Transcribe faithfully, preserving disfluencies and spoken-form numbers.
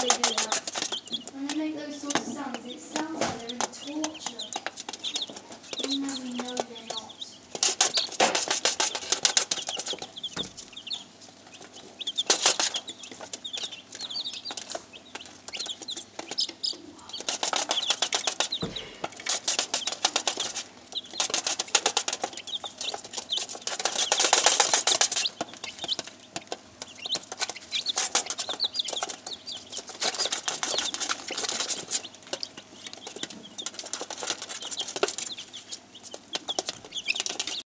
they do that. When they make those sorts of sounds, it sounds